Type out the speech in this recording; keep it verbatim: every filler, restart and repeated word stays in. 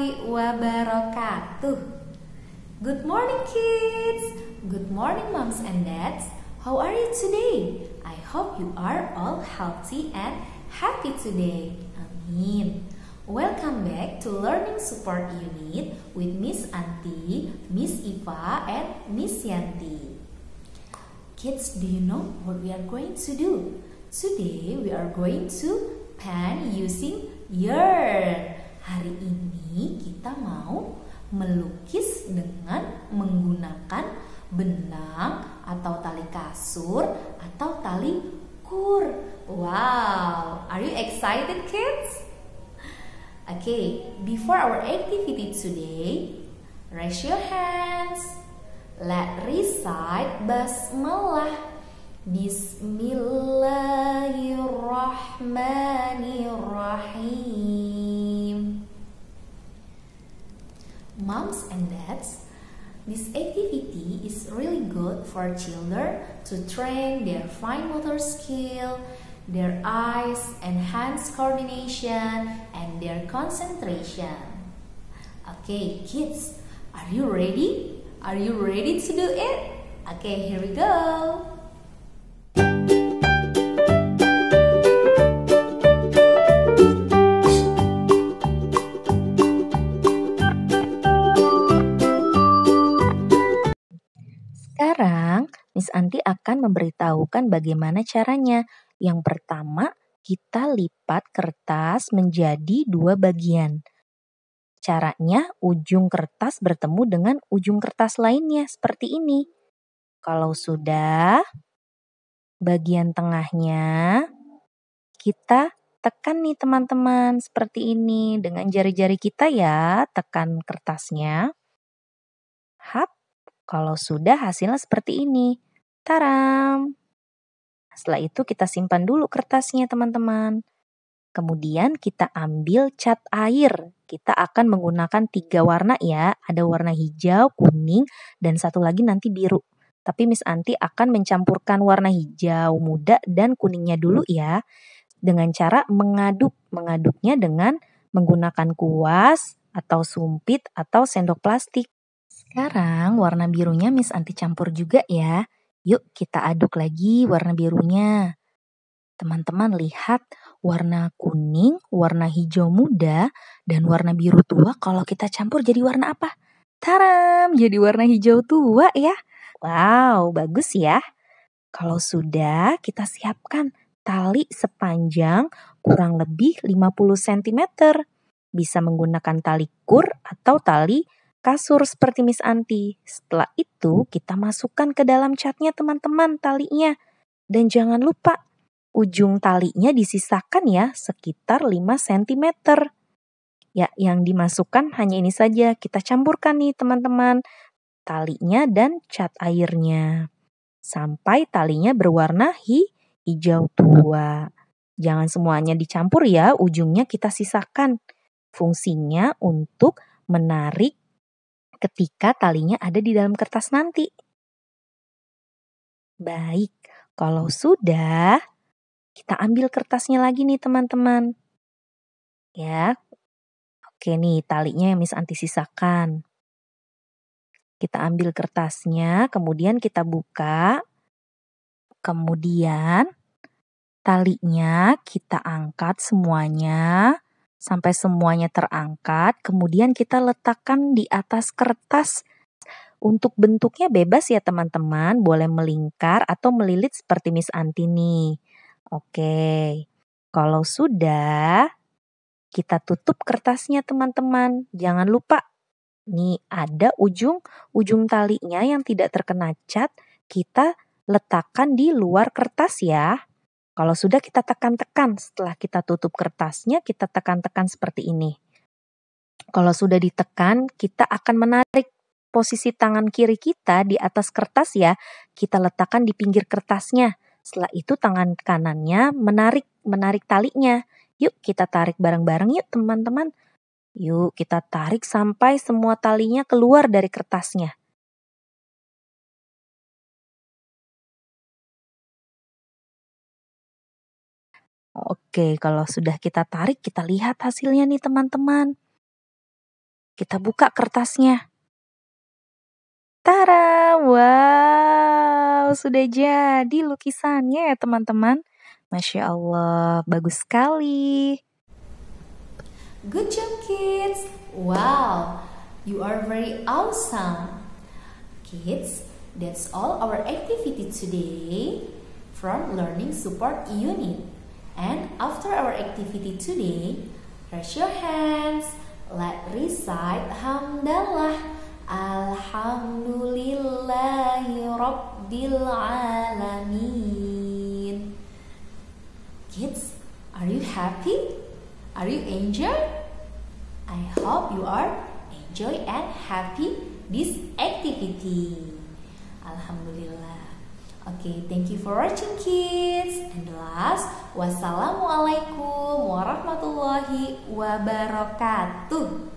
warahmatullahi wabarakatuh. Good morning kids. Good morning moms and dads. How are you today? I hope you are all healthy and happy today. Amin. Welcome back to Learning Support Unit with Miss Anti, Miss Iva, and Miss Yanti. Kids, do you know what we are going to do? Today we are going to pen using yarn. Hari ini kita mau melukis dengan menggunakan benang atau tali kasur atau tali kur. Wow, are you excited kids? Okay, before our activity today, raise your hands. Let's recite Basmalah. Bismillahirrahmanirrahim. Moms and dads, this activity is really good for children to train their fine motor skill, their eyes and hands coordination, and their concentration. Okay, kids, are you ready? Are you ready to do it? Okay, here we go. Sekarang, Miss Anti akan memberitahukan bagaimana caranya. Yang pertama, kita lipat kertas menjadi dua bagian. Caranya, ujung kertas bertemu dengan ujung kertas lainnya seperti ini. Kalau sudah, bagian tengahnya kita tekan nih teman-teman seperti ini. Dengan jari-jari kita ya, tekan kertasnya. Hap. Kalau sudah hasilnya seperti ini. Taram! Setelah itu kita simpan dulu kertasnya teman-teman. Kemudian kita ambil cat air. Kita akan menggunakan tiga warna ya. Ada warna hijau, kuning, dan satu lagi nanti biru. Tapi Miss Anti akan mencampurkan warna hijau muda dan kuningnya dulu ya. Dengan cara mengaduk. Mengaduknya dengan menggunakan kuas atau sumpit atau sendok plastik. Sekarang warna birunya Miss Anti campur juga ya. Yuk kita aduk lagi warna birunya. Teman-teman lihat warna kuning, warna hijau muda, dan warna biru tua kalau kita campur jadi warna apa? Taram! Jadi warna hijau tua ya. Wow, bagus ya. Kalau sudah kita siapkan tali sepanjang kurang lebih lima puluh sentimeter. Bisa menggunakan tali kur atau tali kasur seperti Miss Anti. Setelah itu kita masukkan ke dalam catnya teman-teman talinya. Dan jangan lupa ujung talinya disisakan ya sekitar lima sentimeter. Ya, yang dimasukkan hanya ini saja. Kita campurkan nih teman-teman talinya dan cat airnya. Sampai talinya berwarna hi hijau tua. Jangan semuanya dicampur ya, ujungnya kita sisakan. Fungsinya untuk menarik ketika talinya ada di dalam kertas nanti. Baik, kalau sudah, kita ambil kertasnya lagi nih teman-teman. Ya, oke nih talinya yang Miss Anti sisakan. Kita ambil kertasnya, kemudian kita buka. Kemudian talinya kita angkat semuanya. Sampai semuanya terangkat, kemudian kita letakkan di atas kertas. Untuk bentuknya bebas ya teman-teman, boleh melingkar atau melilit seperti Miss Anti nih. Oke, kalau sudah, kita tutup kertasnya teman-teman. Jangan lupa, nih ada ujung ujung talinya yang tidak terkena cat, kita letakkan di luar kertas ya. Kalau sudah kita tekan-tekan, setelah kita tutup kertasnya, kita tekan-tekan seperti ini. Kalau sudah ditekan, kita akan menarik posisi tangan kiri kita di atas kertas ya. Kita letakkan di pinggir kertasnya. Setelah itu tangan kanannya menarik menarik talinya. Yuk kita tarik bareng-bareng yuk teman-teman. Yuk kita tarik sampai semua talinya keluar dari kertasnya. Oke, kalau sudah kita tarik, kita lihat hasilnya nih teman-teman. Kita buka kertasnya. Tara, wow, sudah jadi lukisannya ya teman-teman. Masya Allah, bagus sekali. Good job, kids. Wow, you are very awesome. Kids, that's all our activity today from Learning Support Unit. And after our activity today, raise your hands. Let's recite Hamdalah. Alhamdulillahi Rabbil Alamin. Kids, are you happy? Are you enjoy? I hope you are enjoy and happy this activity. Alhamdulillah. Okay, thank you for watching, kids. And last, wassalamualaikum warahmatullahi wabarakatuh.